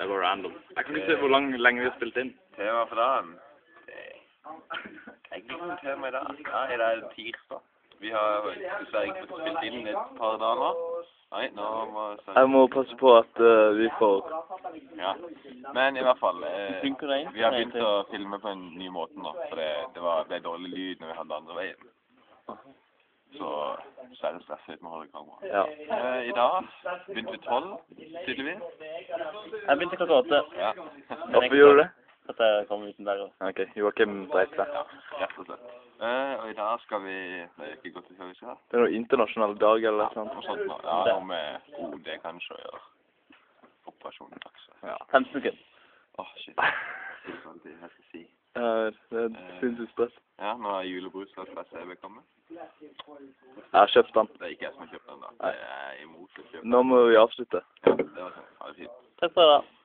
Det var random. Jeg kan ikke se hvor lenge vi har spilt inn. Tema for dagen. Jeg ikke noe tema i dag. Ja, i dag er det tirsdag. Vi har dessverre ikke fått spilt inn et par dager nå. Nei, nå må jeg må passe på at vi får... Ja, men i hvert fall, vi har begynt å filme på en ny måte nå, for det ble dårlig lyd når vi hadde andre veien. Så er det stresset litt med å holde kamera. Ja. I dag begynte vi 12, tydeligvis. Jeg begynte klokka 8. Ja. Hvorfor gjorde du det? At jeg kom uten der også. Ok, Joakim dreit seg. Ja, rett og slett. Og i dag skal vi... Det er ikke godt til før vi skal. Det er noe internasjonal dag eller sånt. Noe sånt nå. Ja, noe med OD kanskje å gjøre. Operasjonen takse. Ja. 15 sekunder. Shit. Det er alltid jeg skal si. Det er sinnssykt stress. Ja, nå er julebrus og CB kommet. Jeg har kjøpt den. Det er ikke jeg som har kjøpt den da. Det er imot å kjøpe. Nå må vi avslutte. Ja, det var sånn. Ha det fint. Takk for det da.